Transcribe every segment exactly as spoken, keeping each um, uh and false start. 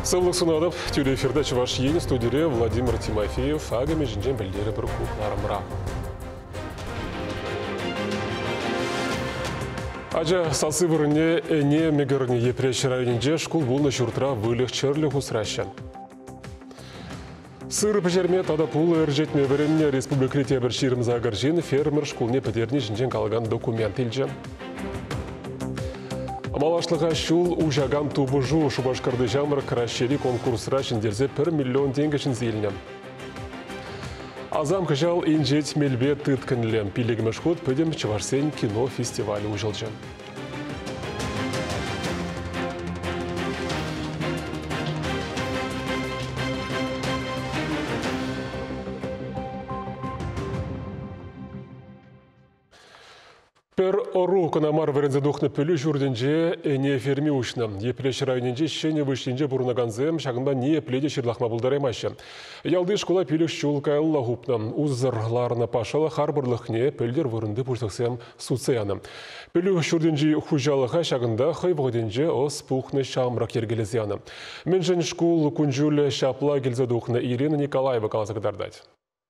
Саулық сунадып, тюре эфирда чуваш ени студире Владимир Тимофеев, агами жинжен білдері бір купларымра. Ажа сасы вырыне әне мегіріне епреш районенже шкул болны шуртра вылық черлі хусраща. Сыры пәжерме тада пулы әржетме вірінне республикрите бір ширымза ғаржен фермер шкулне пәтеріне жинжен қалған документ елжен. Малашлыға шул ұжаган тубыжу Шубашкарды жамыр кращери конкурсыра шындерзе бір миллион тенгішін зейлінен. Азам қыжал инжет мелбе тыткінлем. Пилегімі шқот пөдем Чывашсен кино фестивалі ұжылжын. Пер ору канамар варензе духны пөлі жүрденже әне ферми ұшны. Епілеш районенже шене вышленже бұрынаганзем шағында не епледе шырлақма бұлдараймашы. Ялды школа пілік шулкайлы ғупны. Ұзырларына пашалы харбырлықне пөлдер вырынды пұрсықсем суцияны. Пөлі жүрденже хұжалыға шағында хайвғыденже ос пұхны шамрак ергелезияны. Мен жын школ күнжулі шапла келзе духны Ирина Николаева қаласықдардайды.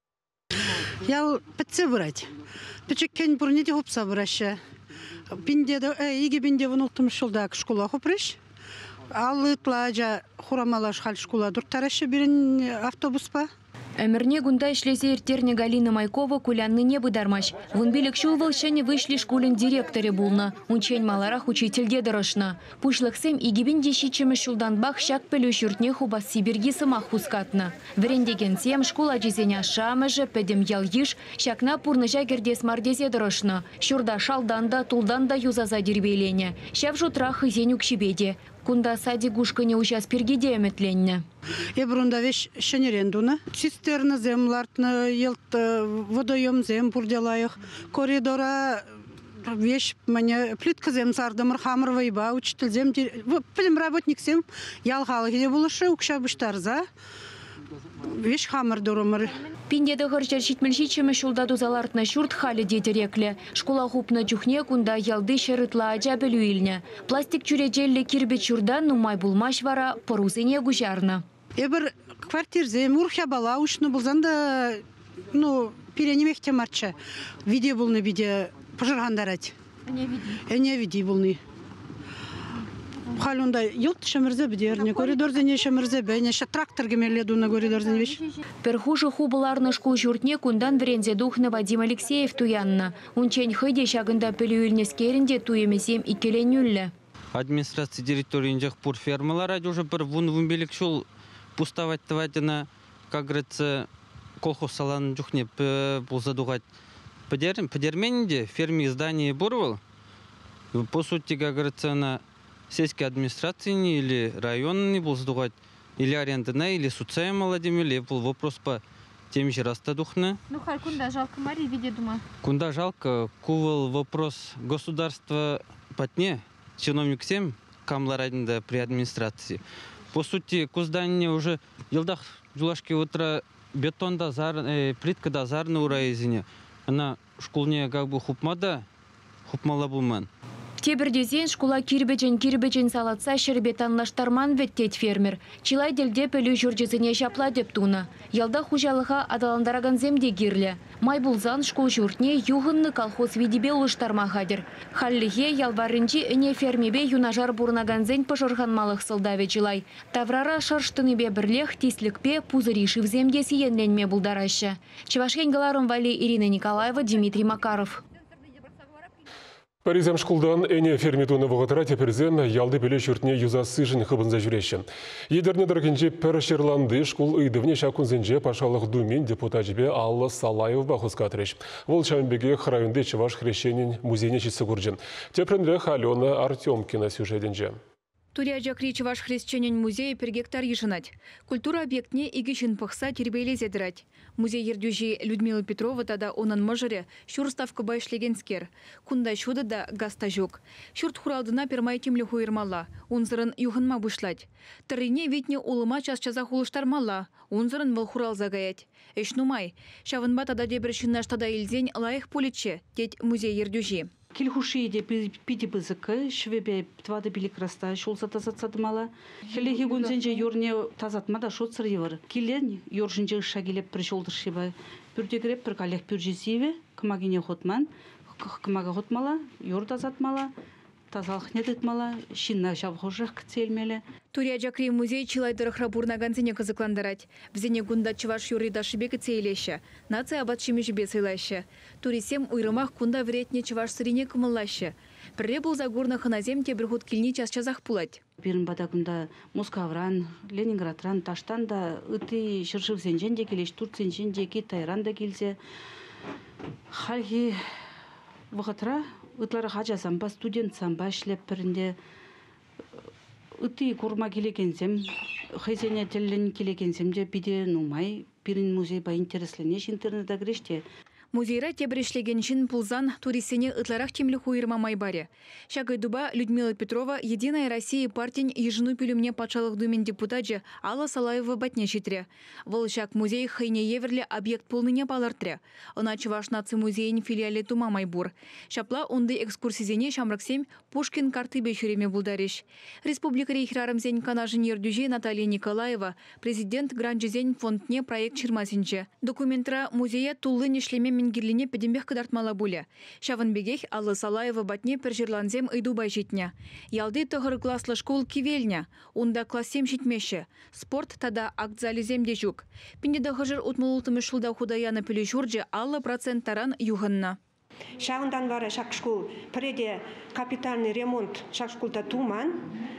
Ял пітсе бұрайды. Пічеккен бұрыне де ғупса бұрашы. Біндеді, еге бінде вұнықтым шылдағы школа ғупырыш. Ал ұтлажа құрамалаш қал школа дұрттарашы бірін автобус па? Әмірне гунда ішлесе ертерне Галина Майкова кулянны не бұдармаш. Вунбелік шулвал шәне вышли школын директоры болны. Унчен маларах учительге дұрышны. Пушлықсем игебін дешичімі шулдан бақ шак пілі жүртне хубас Сибирги сымақ хускатны. Вірендеген сем школа жезене шамыжы пәдім ял еш, шакна пурныжа кердес мардезе дұрышны. Шурда шалданда, тулданда юзаза дербейлене. Шав жұтра хызен үкшібеде. Кунда сади гушкане учас пергеде әметленне. Ебрунда веш шенерендуна. Цистерны землартны, елт водоем зем пурделайық. Коридора веш мне плитка зем сардымыр хамыр вайба, учитель зем. Пілім работник зем ялғалы кеде болышы, ұқша бұштарза. Веш хамыр дұрымыр. Пиндеді ғыржар шетмілшечімі шулда дузалартына шурт халі дедіреклі. Школа ғупны жүхне күнда ялды шырытла ажа білу еліне. Пластик жүрежелі кирбет шурдан нумай булмаш вара порузыне гужарны. Ебір квартирзе мұрхя бала ұшны бұлзанда перенемекте марча. Виде бұлны биде пұжырғандарад. Әне виде бұлны. Халунда йылт шамырзе бідерне, коридорзене шамырзе бәне, ша трактор гемеледу на коридорзене веш. Перхужы хубыларны шкул журтне кундан врензе духны Вадим Алексеев туянна. Унчен хыде шагында пөлюйлнескерінде туемесем икеленюлле. Администрация директоринжах пур фермалар уже бір вун-вунбелік шул пуставать таватина, как говорится, колхоз салан жухне пулзадугать. Подерменінде ферми здание бурвал. По сути, как говорится, на сельской администрации или районный был сдувать, или арендная, или суцая молодым, или был вопрос по тем же растадухна. Ну, халь, кунда жалко Марии, видя дума. Кунда жалко, кувал вопрос государства потне, чиновник всем, камларадинда при администрации. По сути, куздание уже елдах жулашки утра бетон да зар, э, плитка да зарна ураизине. Она школне как бы хупмада, хупмала булман. Тебірдезен школа кирбеджен-кирбеджен салатса шербетанлаштарман веттет фермер. Чилай делде пөлі жүржезіне шапла деп туна. Ялда хужалыға адаландараган земде гирлі. Май булзан школ жүртне юғынны колхоз видебе ұлыштарма қадыр. Халлиге ялбарынчи әне фермебе юнажар бұрнаганзен пожырғанмалық сылдаве чилай. Таврара шарштыныбе бірлех тислікпе пузыришив земде сиенленме бұлдарашы. Чевашкен галарым вали Ирина Николаева, Дмитрий Макаров. Паризем шкулдан әне фермитуны вғытыра теперзем ялды бөлі жүртіне юзасы жын қыбынза жүреші. Едерне дұргенже пір шерланды шкул ұйдывне шакунзенже пашалық думен депутатжбе Алла Салаев бақыз катреш. Ол шамбеге храйынды Чываш хрещенин музейне чесі күрджен. Тепренлі Алена Артемкина сюжетенже. Турия жакри Чываш хрещенин музей per гектар ешінат. Культура объектне игишін пықса тербейле зедірать. Музей ердюжи Людмила Петрова тада онын мыжыре шурставка байшлегенскер. Кунда шуды да гаста жок. Шурт хуралдына пермайтемлі хуйырмала. Унзырын юғынма бұшлать. Тарыне ветне улыма час-чаза хулыштармала. Унзырын выл хурал загаять. Эш нумай. Шавынба тада дебір шыннаш тада илзен лайық политче. Тет музей ердюжи. Килхуши де пиди бызыкы, швебе твады билик раста, шулса тазатсадымала. Хелехи гунзенже юрне тазатмада шоцыр евыр. Килен юржинже шагилеп бір жолдыршыба. Бүрдегіреп бір калех бүржесиве, кымагине хотман, кымага хотмала, юр тазатмала, тазалық не дытмала, шинна жабғожық кцелмелі. Турия Джакри музей чилайдыры храбурнаганцене кызыкландырать. Взене гунда чываш юрида шибекі цейлеші. Нация абат шемешібе цейлашы. Турисем уйрымах кунда вретне чываш сырине кымыллашы. Пірре бұл загурна хыназем те бір ход килни час-часақ пулать. Бірін бада күнда Москавран, Ленинградран, Таштан да ыты шыршып зенжен де келеш, Турценжен де Китайран да келсе. Халхи вғытра ытлары хажа самба, студент самба ішлеп бірінде ыты курма келекенсем, хайзене теллен келекенсем де биде нумай, бірін музей ба интересленеш интернетда кіреште. Музейра тебрешлегеншин пулзан туристене ытларах темлі хуйырма майбаре. Шагайдуба Людмила Петрова Единая Россия партин ежину пюлемне патшалық думен депутаджи Алла Салаева батне шитре. Волшак музей хайне еверле объект полныне палартре. Оначе ваш наци музейн филиале тума майбур. Шапла онды экскурсизене шамраксем Пушкин карты бешуреме булдариш. Республика рейхрарымзен канажинер дюже Наталья Николаева, президент Гранжизен фондне проект чирмасинче. Документра музея туллы нешлеме Мингирлине педембех кадартмала буля. Шаванбегех Алла Салаева батне пержерланзем ыйду байжитня. Ялды тұғыр класслы школ кивельня. Унда классем житмеші. Спорт тада акт-зализем дежук. Пиндеда хыжыр утмулутымы шулда худаяны пілі журджи Алла проценттаран юғынна. Шағындан бары шақ школ преде капитальный ремонт шақ школда туман.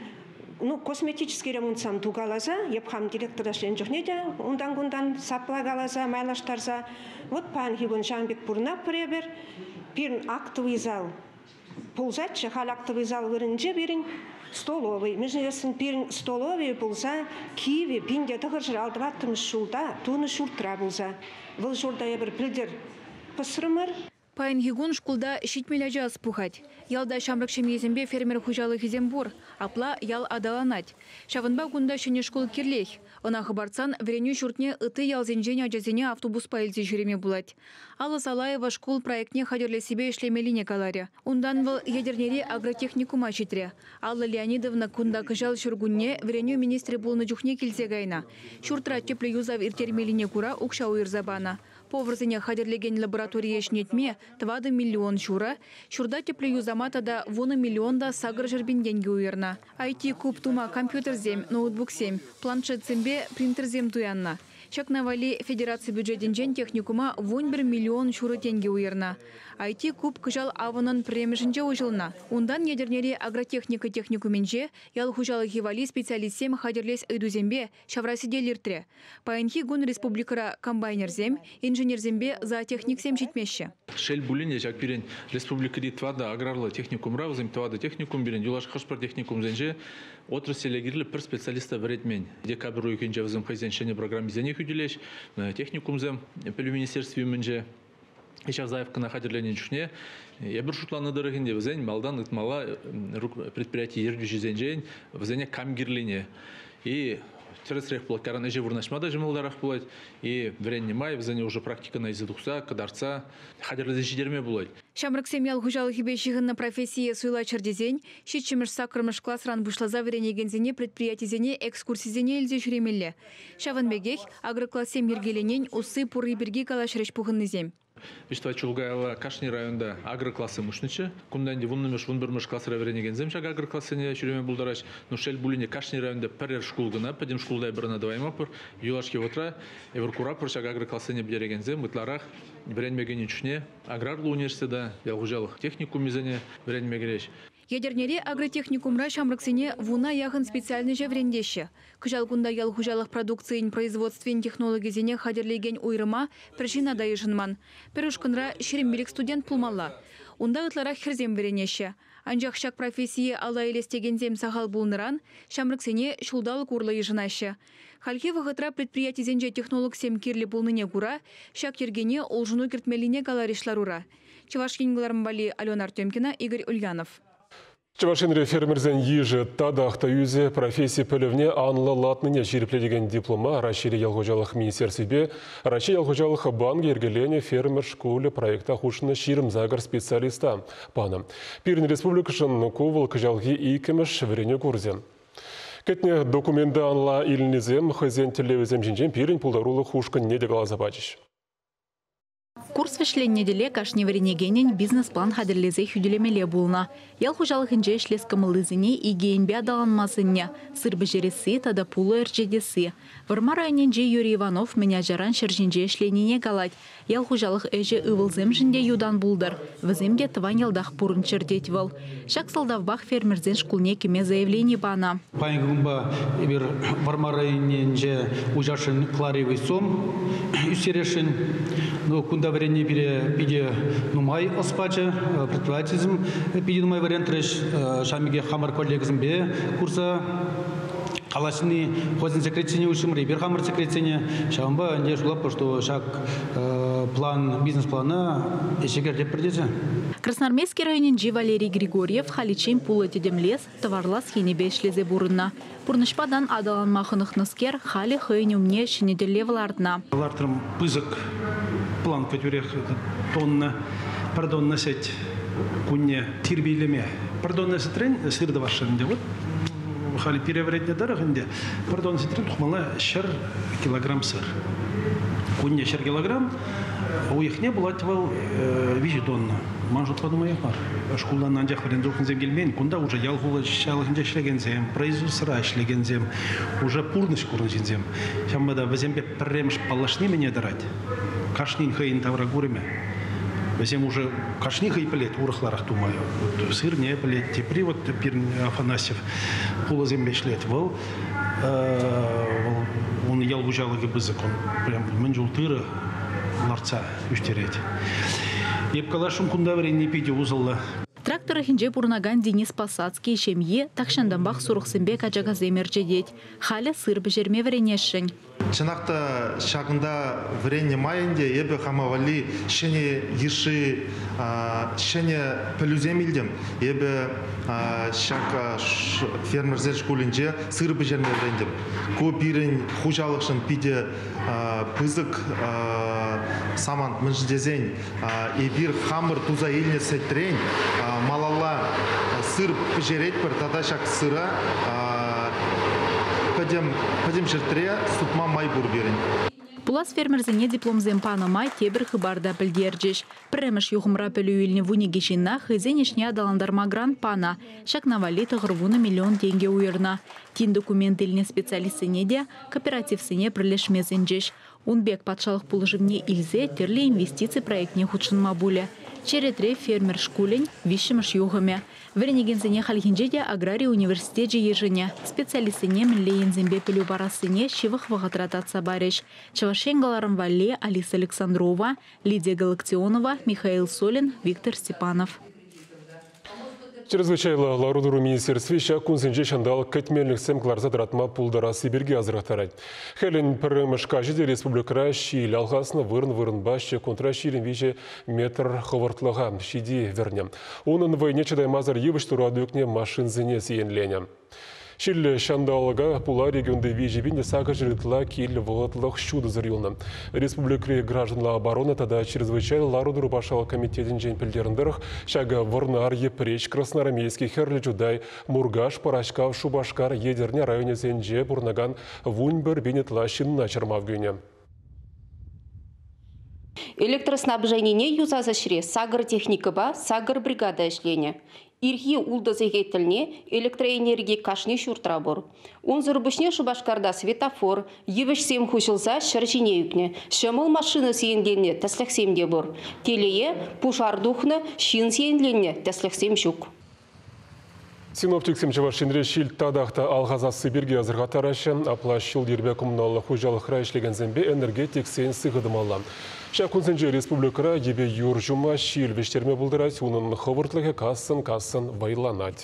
Ну, косметический ремонт сам тугалаза, епхам директора шленжухнеде, ундан-гундан саплагалаза, майлаштарза. Вот пан хигун шамбек пурна пребер, пирн актовый зал. Пулзатчы, хал актовый зал вырынже берин столовый. Межневесін пирн столовый пулза, киви, пинде тұғыржыр алдываттым шулда, туны шултра пулза. Выл журда ебір пілдер пысырымыр. Пайн хигун шкулда шитмеляжа спухать. Ялда шамрак шемьезембе фермер хужалы хизембур, апла ял адаланать. Шавынба гунда шене школ кирлех. Она хабарцан вреню шуртне ыты ялзенжене ажазене автобус пайльзе жүреме булать. Алла Салаева школ проектне хадерле себе ишлемелине каларе. Ундан выл ядернере агротехникума шитре. Алла Леонидовна кунда кыжал шургунне вреню министре булны жухне килзе гайна. Шуртра тепле юзав иртермелине кура укша уирзабана. Поварзене хадерлеген лаборатория шнетме твады миллион шура, шурда тепле юзамата да вона миллионда сагр жербин деньги уерна. ай ти куб тума компьютер зем, ноутбук семь, планшет зембе, принтер зем туянна. Чакнавали Федерации бюджетинжен техникума вон бір миллион шуры тенге уерна. ай ти куб кыжал аванын премешінже ужылна. Ундан ядернере агротехника техникуменже ял хужалы хивали специалистсем хадерлес ыйдузембе шаврасиделиртре. Паянхи гун республикара комбайнерзем, инженерзембе за техниксем житмеші. Шел булине жак бирен республика твада аграрлы техникум равзем твада техникум бирен юлаш хашпар техникум зенже отрасль гирле пер специалиста вредмен. Декабрь уйкенже взем хозяйственной программе зених уделеш техникум зем пелю министерстве менже. Ишак заявка на хадерлене чушне. Я бір шутланы дырыгынде взен малдан ытмала предприятие ердюші зенжен взене камгирлине. И тересрех булат каран эже вурнашмада жымылдарах булат. И вренне май взене уже практика на изыдукса, кадарца хадерлезе жидерме булат. Шамраксем ял хужалы хибешігін на профессия суйла чардезен, шитчемеш сакрымыш классран бушлаза вренегензене предприятизене экскурсизене эльзе жүремелле. Шаванбегех агроклассем ергеленен усы пуры берги калашреш пухыннызем. Виштва Чулгаева Кашни районда агроклассы мушнычы. Кунданди вуннымыш вун бирмыш классыра веренеген земшак агроклассыне шүреме булдараш. Но шел булине Кашни районда перер шкулгына, падим шкулда бірна давайма пыр. Юлашки отра, эвркура пыршак агроклассыне бдереген зем, ытларах біренмеген чушне. Аграрлы университета, ялгужалых техникум мизене біренмегереш. Ядернере агротехникумра шамраксене вуна яхын специальный жеврендеші. Кыжал кунда ял хужалых продукцийн производствен технологизене хадерлеген уйрыма причина дайышынман. Перушкынра шерембелік студент пулмалла. Унда ытларах херзем веренеші. Анжақ шак профессии алла елестегензем сахал булныран, шамраксене шулдалық урлы ежынашы. Хальхи вағытра предприятизенже технолог сем кирлі булныне кура, шак ергене олжыну кертмелине галаришларура. Чевашкин Глармбали, Алена Артемкина, Игорь Ульянов. Чавашинре фермерзен ежі тадақта юзе профессия пөлівне анлы латныне жеріпледеген диплома Рашири ялғожалық министерсібе, Раши ялғожалық банк ергелене фермер школы проекта хушыны ширым загар специалиста. Паны. Пирин республикашын ковыл кыжалғы икіміш верене көрзен. Кетне документы анла илінезем, хызен тілевізем жинжен пирин пулдарулы хушкын не дегалаза бачыш. Курс вишлен неделе кашни варенегенен бизнес-план хадерлезе хүделемеле булна. Ял хужалыхынже ишлес кымылызыне игейінбе адаланмасыне, сырбы жересі тада пулы әржедесі. Варма районенже Юрий Иванов меня жаран шержинже ішленіне галать. Ял хужалых әже ывылзым жінде юдан булдар. Віземге тыван ялдах пурын чердеть вал. Шак салдавбах фермерзен шкулне кеме заявление бана. Пайнгумба ибір варма районенже ужашын кларивый сом үсерешін. Но кунда варене бире биде нумай оспачы предпринимательством биде нумай вариант реш шамиге хамар коллегизм бе курса қалашыны хозин секретине ушим ребер хамар секретине шамба не жулап что шаг план бизнес-плана эшегер деп бердеже. Красноармейский районенже Валерий Григорьев халичен пулы тедемлес товарлас хенебе ишлезе бурынна. Пурнышпадан адаланмахынық ныскер хали хойнюмне шинеделевлардна. Лартрым пызык план көтерек тонна пардон насет кунне тирбейлеме пардон насетрен сырды вашынде вот хали перевредне дорогынде пардон насетрен тухмала шар килограмм сыр кунне шар килограмм у их не было твал вижу тонна манжут подумай бар школдан анжақ варен жоқын зем келмен кунда уже ялгулы шалыхынде ішлеген зем производство ішлеген зем уже пурныш курын зем шамбада везембе пірремш палашни мене дарать кашнин хейн тавра гуреме. Везем уже кашни хей палет урахларах тумаю. Сыр не палет. Теперь вот Пирн Афанасьев пула зембешлет вол. Он ял гужал гибызык. Он прям менжул тыра ларца үстерет. Епкалашым кунда времени пиде узалла. Тракторы хинже бурнаган Денис Посадский шемье такшанданбах сурықсынбе качага земерчедет. Халя сыр бежерме вренешшін. Чынақта шағында врене майынде ебі хамавали шене еші шене пілузем илдем. Ебі шақ фермерзер школінже сыр бежерме врендем. Ко бірін хужалықшын пиде пызык саман мүнждезен ебір хамыр туза еліне сәттерен малала сыр пежерет бір тада шақ сыра Пойдем, пойдем жертре, сутма май бургерин. Пулас фермерзене дипломзем пана май тебір хыбарда білдерджеш. Піреміш юхымра пілі үйліне вуне гешінна хызенешне адаландарма грант пана. Шак навали тығырвуны миллион тенге уйырна. Тин документ иліне специалистсене де кооперативсене прилешмезенджеш. Унбек патшалық пулыжымне илзе терлі инвестиции проектне худшынма буле. Черетре фермер шкулень вишіміш юғыме. Вренегензене халхинжеде аграрий университете ежене. Специалистене милейензембе пілю барасыне шивых вағатрататса бареш. Чавашенгаларым Вале, Алиса Александрова, Лидия Галактионова, Михаил Солин, Виктор Степанов. Чрезвычайлы ларудыру министерстве шак күнсенже шандал кәтмелік сәмкларза дыратма пулдара Сибирге азырақтарайды. Хәлін пірімішқа жеде республикара шийл алғасына вырын-вырын башы контра шийлін вейже метр ховартлыға шиди верне. Оның войне чадаймазар евіш турады өкне машин зіне сиенлене. Шилле шандалыға пула регионды вежебінде сағы жырытла кейлі вғытлық шуды зырылны. Республикри гражданла обороны тада чрезвычайлы ларудыру башалы комитетін жен пілдеріндіріх шағы вырнар епреч красноармейский херлі жудай Мургаш, Парашкав, Шубашкар, Едерне районе зенже бұрнаган вунбір бенетла шинна чармав гүйне. Электроснабжайнене юзаза шире сагыр техника ба, сагыр бригада эшление. Ирхи улда зегетіліне электроэнергия кашне шуртра бұр. Он зұрбышне Шубашкарда светофор, евіш сем хушылса шаржине үкне. Шымыл машина сиенленне тәслік семде бұр. Телее пушардухны шин сиенленне тәслік сем жүк. Синоптик семчевашинре шил тадақта алғаза Сибирге азырға тарашын, аплашыл дербе коммуналы хужалықра ішлеген зәмбе энергетик сен сығыдымалла. Шакунсенже республикара ебе юржума шил вештерме бұлдырать, унын ховыртлығы касын-касын вайланать.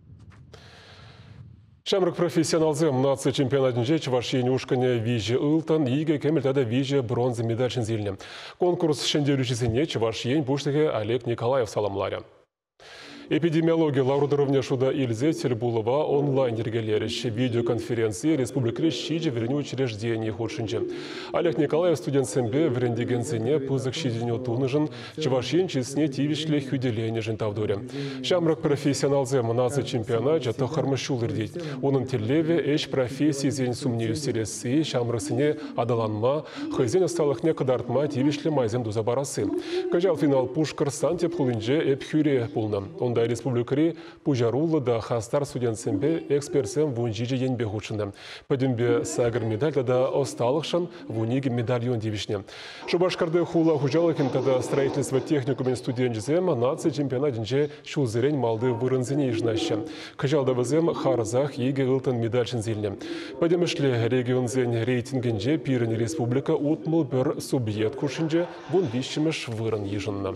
Шамрық профессионалзым нация чемпионатынже Чувашия ушкане виже ылтан, иге кемелтада виже бронзы медальшін зеліне. Конкурс шенделюшісіне Чувашия буштығы Олег Николаев саламларя. Эпидемиология лаурударовня шуда Ильзе Тельбулова онлайн ергелеріш видеоконференции республикре щиджи верни учреждений худшинче. Олег Николаев студент сэмбе врендигензине пызык щиденю туныжын, чевашен чисне тивишле хюделение жентавдуре. Шамрак профессионалзе манасы чемпионат жато хармышул ирдить. Унын телеве эш профессии зень сумнею сересы, шамрасыне адаланма, хызен осталыхне кадартма тивишле майзем дузабарасы. Кажал финал пушкар санте пхулинже эпхюре пулна. Онда республикари пужарулы да хастар студентсембе экспертсем вунжиже енбе худшында. Падимбе сагр медаль да осталықшын вуниге медальон девишне. Шубашкарды хула хужалыкин тада строительство техникумен студентжезем нация чемпионатинже шулзерень малды вырынзене ижнаща. Кажал да вазем харзах еге гылтын медальшин зильне. Падимышле регионзен рейтингенже пирен республика утмыл бір субъект кушинже вун вишчимыш вырын ижынна.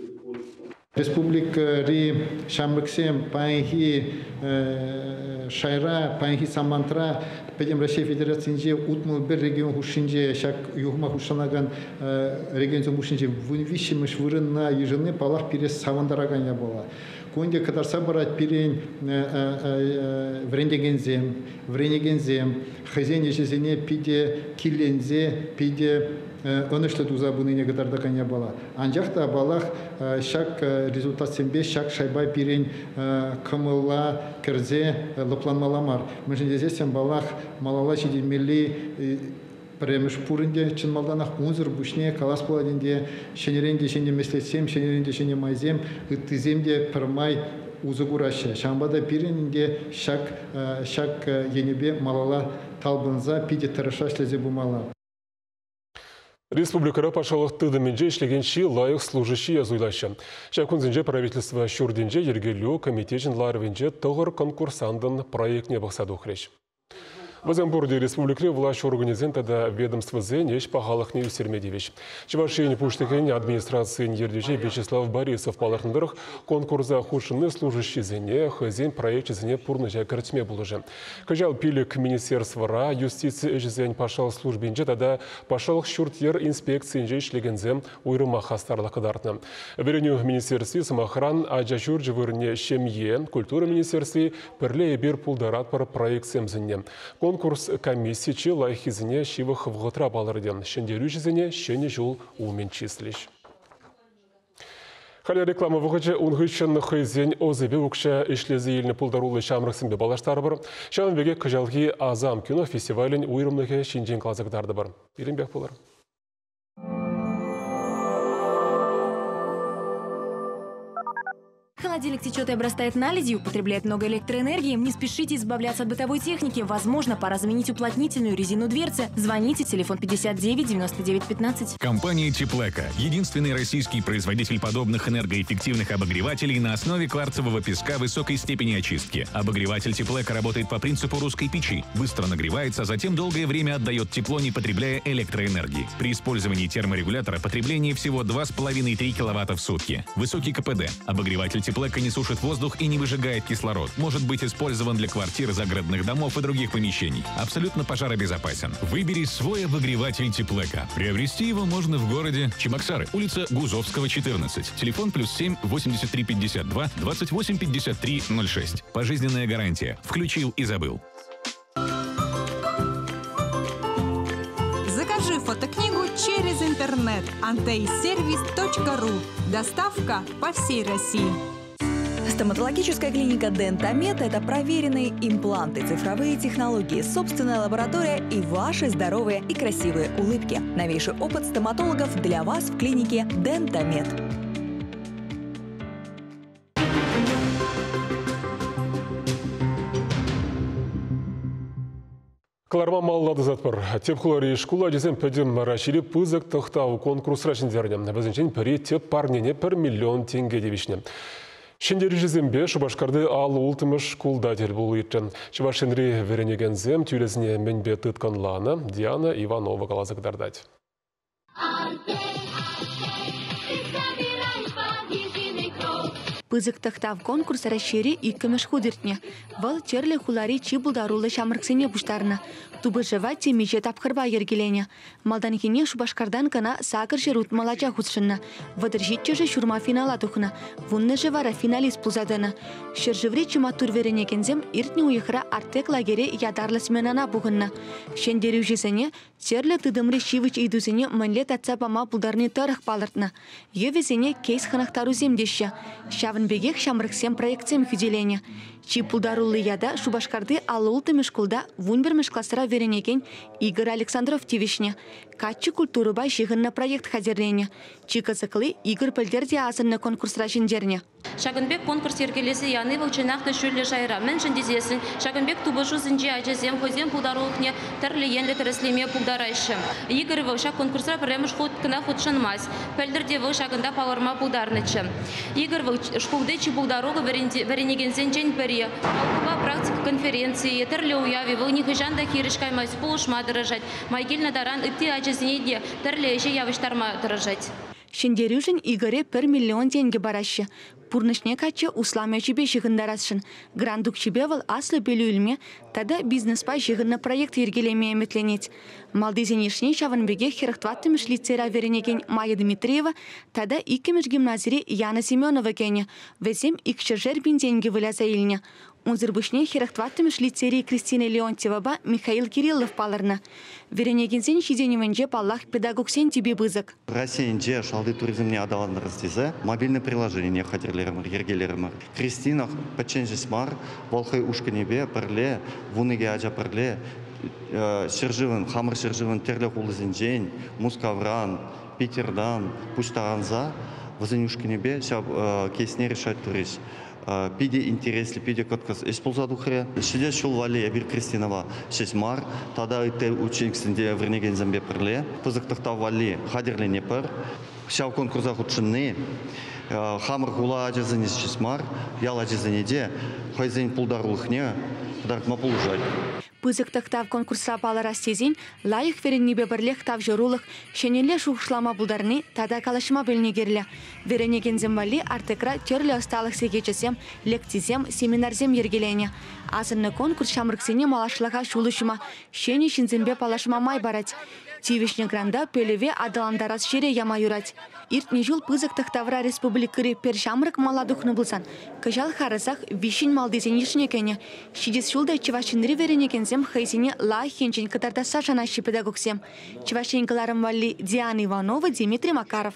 Республика Ри Шамбыксем, Панхи Шайра, Панхи Самантра, Педем Россия Федерации утмул бер регион хушинже, шак юхма хушанаган регион хушинже вунвишимыш вырын на ежены палах перес савандараган я была. Конде кадарса барать пирень врендегензем, врендегензем, хозяйне жизни пиде килензе, пиде онышлы туза буныне кадардаkan я была. Анжахта балах шак результат сембе шак шайбай пирень камыла керзе лапланмаламар. Мы же здесь балах малала чидимели премеш пурынде чынмалданах унзыр бушне калас поладинде шенеренде шене меслетсем шенеренде шене майзем ыттыземде пырмай узыгураще шамбада пиренинде шак шак енебе малала талбынза пиде тарашашлезе бумала. Республикара пашалық тыдымынже ішлегенші лайық служащий язуйлашы. Шакунзынже правительство шурдинже ергелю комитетжін ларвинже тұғыр конкурсандын проектне бақсаду хреш. В Азамбурде республикре власть организен тада ведомство зен еш пахалых не усермедевич. Чевашень пуштыгень администрации ердежей Вячеслав Борисов палахндырых конкурса худшины служащий зене хозяин проект зене пурныжа картме булыжы. Кажал пилик министерства ра юстиции эжзень пашал службинже тада пашал шуртьер инспекции инже ишлегензем уйрыма хастарлы кадартны. Вереню министерстве самохран аджашур жывырне шемье культура министерстве перле бир пулдарат пар проект семзене. Конкурс комиссии чи лайхизіне шивых вғытра балырден. Шендеру жізіне шені жол умен числиш. Халя реклама вғычы ұнғычын хызен озыбе ұқша ішлезі еліні пұлдарулы шамрықсынбе балаштары бар. Шағын веге күжалғы азам кино фестивалін уйрымныға шинжен қалазықдарды бар. Ерінбек болар. Холодильник течет и обрастает наледью, потребляет много электроэнергии. Не спешите избавляться от бытовой техники. Возможно, пора заменить уплотнительную резину дверцы. Звоните, телефон пятьдесят девять девяносто девять пятнадцать. Компания Теплека – единственный российский производитель подобных энергоэффективных обогревателей на основе кварцевого песка высокой степени очистки. Обогреватель Теплека работает по принципу русской печи. Быстро нагревается, затем долгое время отдает тепло, не потребляя электроэнергии. При использовании терморегулятора потребление всего два с половиной — три киловатта в сутки. Высокий КПД. Обогреватель Теплека не сушит воздух и не выжигает кислород. Может быть использован для квартир, загородных домов и других помещений. Абсолютно пожаробезопасен. Выбери свой обогреватель Теплека. Приобрести его можно в городе Чебоксары, улица Гузовского, четырнадцать. Телефон плюс семь восемьдесят три пятьдесят два двадцать восемь пятьдесят три ноль шесть. Пожизненная гарантия. Включил и забыл. Закажи фотокнигу через интернет антейсервис точка ру. Доставка по всей России. Стоматологическая клиника «Дентамед» — это проверенные импланты, цифровые технологии, собственная лаборатория и ваши здоровые и красивые улыбки. Новейший опыт стоматологов для вас в клинике «Дентамед». Кларма маллады затпыр. Тепхулари шкула дезен пөдім марашили пызык тұқтау конкурс рашындеріне. Бізінчен пірі теп парнене пір миллион тенге девишне. Шендері жезембе Шубашкарды ал ултымыш кулдатель болу еттен. Шубашенри веренегензем тюлезіне менбе тұтканланы Диана Иванова қалазықдардать. Пызыктықтав конкурс расшири иккіміш худыртне. Вал черлі хулари чи бұлдарулы шамырксене бұштарына. Тубы жыва темеше тапқырба ергелене. Малданкене Шубашкардан кана сакыр жырут малача худшынна. Вадыржитче же шурма финала тухна. Вунны жывара финалист пузадына. Шыржыври чима турверене кензем иртне уйхра артек лагере ядарлы сменана бұғынна. Шендерю жесене черлі тыдымры шивыч идусене мәнле татса бама бұлдарны тарых палыртна. Евесене кейс ханақтару земдеші. Шавынбегек шамрыксем проектсем хүделене. Чи пулдарулы яда Шубашкарды алулты мешкулда вунбер мешкласыра веренекен Игорь Александров тивишне. Качы культурыба жиғынна проект хазерлене. Чи кызықлы Игорь пілдерде азынны конкурсра жіндерне. Шагынбек конкурс ергелесі яны вълчынақты шүрлі жайра. Мен жіндезесін Шагынбек тубышу зінже ажызем хозем пулдарулықне тәрлі енлі тіріслеме пулдарайшы. Игорь вълша конкурсра піреміш худ кына худшынмаз. Пілдерде выл шагында палырма пулдарнычы. Игорь вълшпулды чи пулдаруғы веренегенсен жен пәрі. Алкыба практика конференции, тәрлі уяви выл нихыжанда хирішкай майс пулышма дырыжать. Майгелна даран ипти ажызенеде тәрлі әжі явыштарма дырыжать. Шендерюжин Игоре пір миллион деньги барашы. Пурнышне качы усламя чебе жығындарасшын. Грандук чебе вал аслы белі үлме, тада бизнеспа жығынны проект ергелеме әметленет. Малдезенешне шавынбеге херықтваттымыш лицера веренеген Майя Дмитриева, тада иккіміш гимназири Яна Семенова кене. Весем икші жербин деньги выляза илне. Унзырбышне херықтваттымыш лицерии Кристина Леонтьева ба Михаил Кириллов палырна. Веренегенсен шиденевенже паллах педагогсен тебе бызык. Россиянже шалды туризмне адаландырыздезе мобильное приложение хатерлерімір, ергелерімір. Кристинах паченжесмар, волхай ушканебе, пірле, вуныге ажа пірле, шерживын, хамыр шерживын терлі құлызынжен, Мускавран, Питердан, Пуштаганза, вазын ушканебе, кейсіне решать турист. Пиде интересли, пиде коткас исползадухре. Шидес шул вали Абир Кристинова шесмар, тада ите учениксінде вернеген замбе пірле. Пызықтықта вали хадерлене пір. Шау конкурса худшынны. Хамыр хула ажызынез шесмар, ял ажызынеде, хайзен пулдарлықне, подаркма пулжай. Пызықтықтав конкурса палара стезен, лайық вереннебе бірлек тав жорулық, шенелі шуқшлама бұлдарны тада калашыма бөлнегерлі. Веренеген земвали артекра терлі осталық сегечесем, лектизем, семинарзем ергелене. Азынны конкурс шамрыксене малашлыға шулышыма, шене шинзембе палашыма май барать. Тивишне гранда пөлеве адаландарас шере яма юрать. Иртне жул пызықтықтавра республикари першамрык маладухны бұлсан. Кыжал харысақ вишин малдезенешіне кәне. Шидес жулда чевашинри веренекензем хайзене ла хенчен катардаса жанаши педагогсем. Чевашенкаларым валли Диана Иванова, Дмитрий Макаров.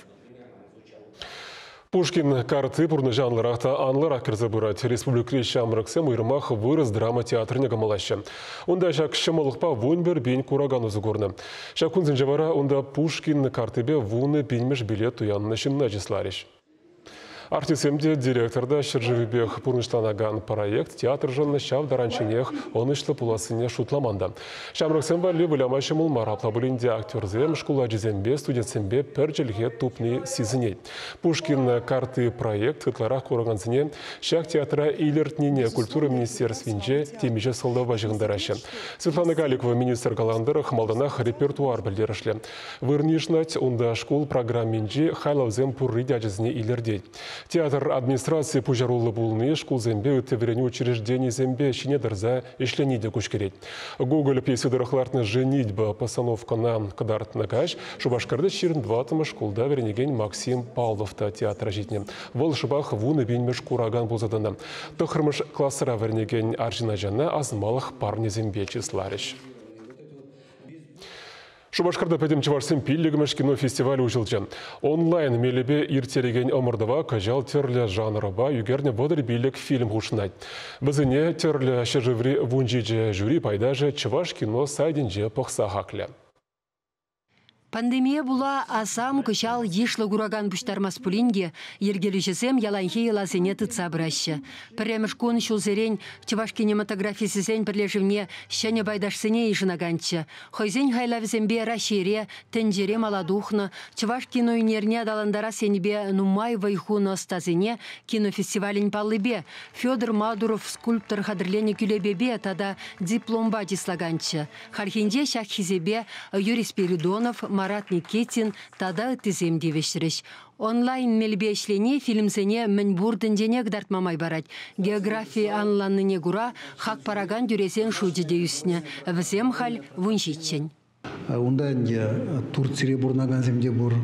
Пушкин карты пурны жанлырақта анлар акырзы бұрат. Республикри шамрыксем ұйырмақ вырыз драма театрыне гамалашы. Онда жак шымылықпа вунбер бейн кураган ұзығырны. Шакунзын жавара онда Пушкин картыбе вуны беймеш билет уянны шынна жеслариш. Артисемде директорда Шыржывебех пурныштанаган проект театр жанны шав даранчынех онышлы пуласыне шутламанда. Шамрыксем бали вылямашы мул марапла бұлінде актерзем шкула жезембе студентсембе пір жылге тупны сизіней. Пушкин карты проект ытларақ курганзыне шак театра илертнине культура министерствинже темеже солдава жығындарашы. Светлана Галикова министр Галандыр хмалданах репертуар білдерішлі. Вырнишнать онда школ программинже хайлаузем пурри дяжызіне илердей. Театр администрации пужарулы булны школ зембе үттеверені учреждений зембе шине дырза ишлениде күшкерет. Гоголь пьесы дырықлартны женитьба постановка на кадартны каш, Шубашкарды ширин дватымы школда веренеген Максим Павловта театра житне. Вол шыбах вуны бейнмеш кураган болзадына. Тұхырмыш классыра веренеген аржина жана азмалық парне зембе числариш. Шубашкарда пәдем чыварсым пиллігіміш кинофестивалі ұжылжы. Онлайн мелебе иртереген омырдыва кажал терлі жанрыба югерне бодыр билік фильм ғушынай. Бізіне терлі шежеври вунжиже жюри пайдажы чываш кино сайденже пықса хақлы. Пандемия була асам кышал ешлы гураган буштармас пулинге, ергелішесем яланхи еласене тыца бірашшы. Піреміш кон шулзерен чываш кинематографисесен бірлежівне шәне байдашсыне ешінаганчы. Хойзен хайлавізембе рашере, тенджере маладухны, чываш киноюнерне адаландара сенебе нумай вайхуны остазыне кинофестивалін паллыбе. Федор Мадуров скульптор хадырлене күлебебе тада дипломба дислаганчы. Хархинде шаххизебе Юрий Спиридонов, Марат Никитин тада тізем девешіріш. Онлайн мелбешлене фильмсене мін бурдын денег дартмамай барад. География анланныне гура хак параган дүресен шуджы деюсіне. Візем хал вуншитчен. Онда инде Турция бурнаган земде бур,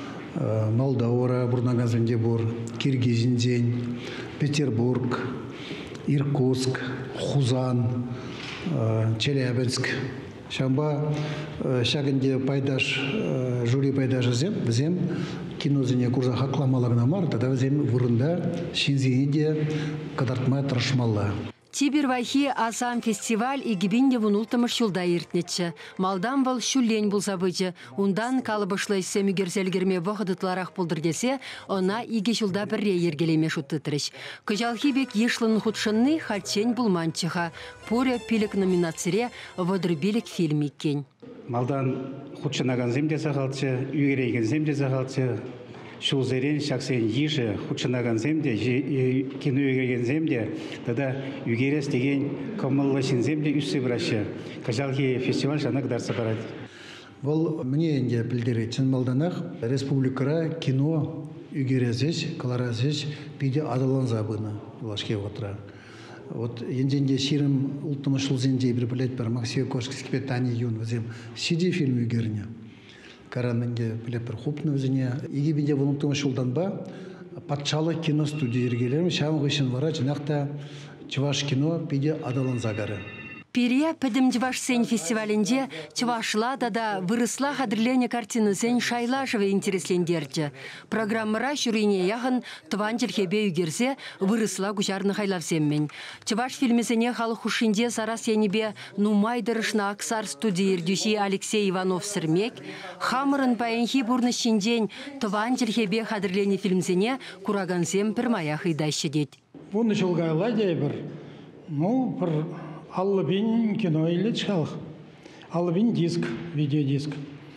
Молдова бурнаган земде бур, Киргизинден, Петербург, Иркутск, Хузан, Челябинск. Шамба шагынде пайдаш, жюри пайдаш зем, зем кинозене курса хакламаларына мар, тада зем вырында шинзиде кадартма тырышмалла. Тибервайхи Асам фестиваль и гибинде вунултамыш шулда иртнетчі. Малдан был шуллень бұл забыджы. Ундан калыбышлайсы мүгерселгерме вғыдытларақ бұлдырдесе, она иге шулда бірре ергелеме шуттытырыш. Күжалхи бек ешлын худшынны хатчен бұлманчыға. Пуря пилік номинацире вадырбилік фильм еккен. Малдан худшынаган земде сағалчы, үйерейген земде сағалчы. Шул зерен шақсен ежі худшынаган земде, кино үйереген земде, тада үйерес деген комыллашын земде үсі бұрашы. Кажалхи фестиваль жанық дарсы барады. Бұл мне инде білдері чын малданақ республикара кино үйерезеш, каларазеш биде адалан забыны лашке отыра. Вот енденде ширым ұлтымышыл зенде бір білет бар Максия Кошкиский Тани Юн візем сиди фильм үйгеріне. Каранынде білет бір хупны өзіне. Иге бенде бұнықтың шулдан ба, патшалы кино студия ергелерім шамғы үшін вара жинақта Чуваш кино биде адалан загары. Перия пәдім Чуваш сен фестивалінде Чувашла да вырысла қадырлене картины сен шайлашывы интереслендерді. Программыра шүрейне яғын Тванчел хебе үйгерсе вырысла күшарны хайлавсеммен. Чуваш фильмесіне халық хушинде сарас енебе нумайдырышна аксар студия ердюши Алексей Иванов сірмек, хамырын паянхи бұрны шинден Тванчел хебе қадырлене фильмсене курагансем пірмая хыдайшы дед. Бұны жылғайла дей бір, ну, бір аллыбин кино или чхалх, аллыбин диск, видеодиск.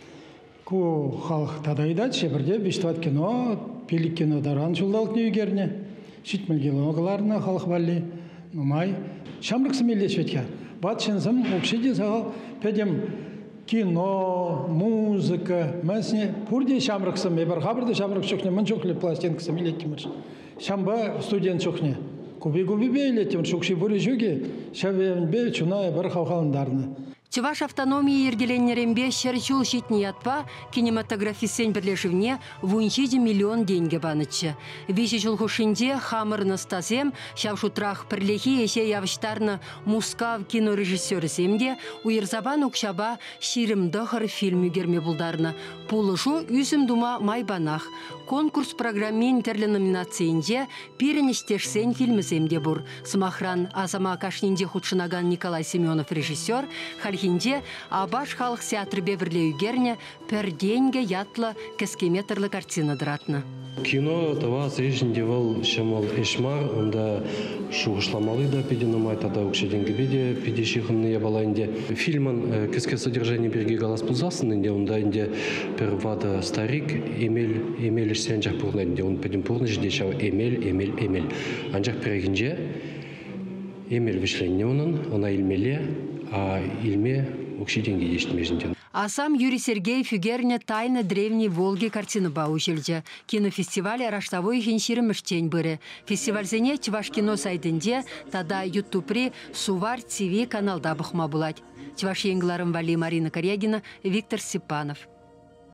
Ку халх тадайда чебірде бештват кино, пилик кино даран жылдалық неугерне, шитмілгелоғыларына халх валли, нумай. Шамрық сымелеш ветке. Батшынсым оқшеде сағал пәдем кино, музыка, мәсіне пұрде шамрықсым, ебір қабырды шамрық шөкне, мұн шөклі пластинка сымелет кемір. Шамба студент шөкне. Куби-куби бейлетем, шукши буры жүге, шавен бе чунай бір қауқалындарны. Чуваш автономии ергеленнерембе шерчул щитни атпа кинематографисен бірлешівне вунчиде миллион деньги банычы. Виші жылхушинде хамыр настазем, шавшутрах пірлехи еше явыштарны мускав кинорежиссері земде, уйырзабан укшаба ширімдіғыр фильм үгерме бұлдарны. Пулышу үзім дума майбанах. Конкурс программин терлі номинациенде пиренештешсен фильмі земде бұр. Смахран Азама Кашнинде худшынаган Николай Семенов режиссер, Хинде абаш халық театры беверле үгерне пер деньге ятлы кескеметрлы картина дратны. Кино това срежінде вал шамал эшмар, онда шуғышламалы да педенумай, тада ұқшеденгі беде педешіғынны ебалайынде. Фильман кеске содержание берге галас пулзасын, инде онда инде пер вада старик Эмель, Эмель ішсен жақ пұрна, инде он педен пұрны жде шау Эмель, Эмель, Эмель. Анжақ перегінже Эмель вишленне онын, она илмеле, а илме укшиденге ештімежінден. Асам Юрий Сергеев үгерне «Тайна древней Волги» картины бау желді. Кинофестиваль раштавой хеншірі мүштен бірі. Фестивальзене Чуваш кино сайдынде, тада ютубри Сувар ТВ каналда бұқма бұлад. Чуваш еңгіларым Вали Марина Корягина, Виктор Степанов.